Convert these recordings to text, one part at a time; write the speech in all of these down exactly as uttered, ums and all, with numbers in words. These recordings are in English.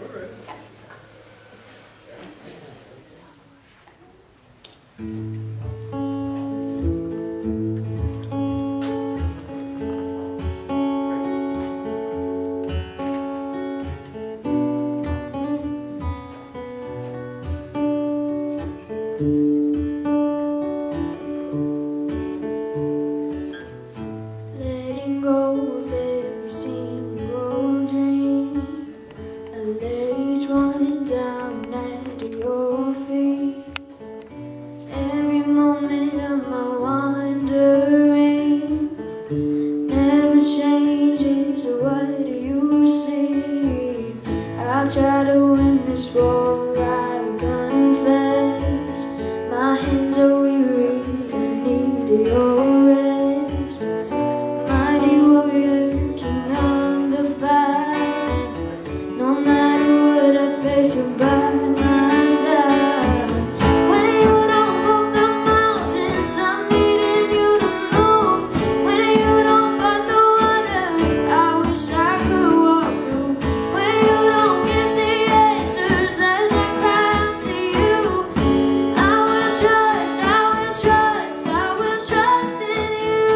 Letting go of every single dream, I lay each one down at your feet. Every moment of my wandering never changes. What do you see? I've tried to win this war, I confess. My hands are weary, I need your rest. Mighty warrior, king of the fight. No matter what I face, you're by my side. When you don't move the mountains, I'm needing you to move. When you don't fight the waters, I wish I could walk through. When you don't get the answers as I cry out to you, I will trust, I will trust, I will trust in you.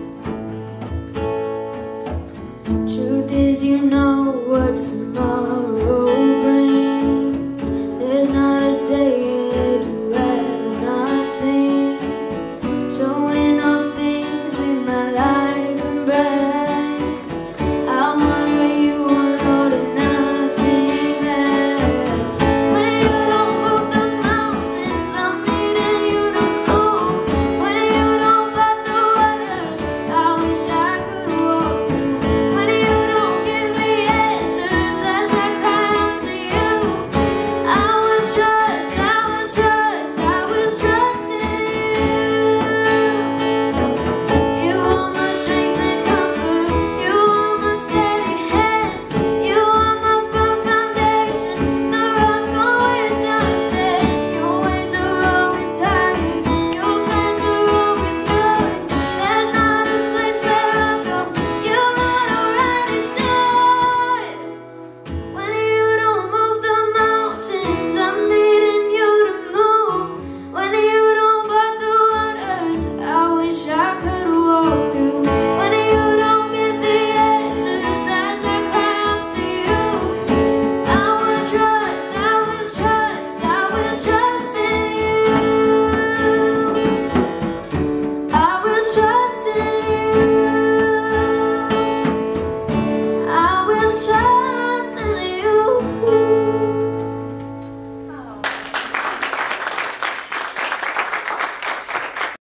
Truth is, you know what tomorrow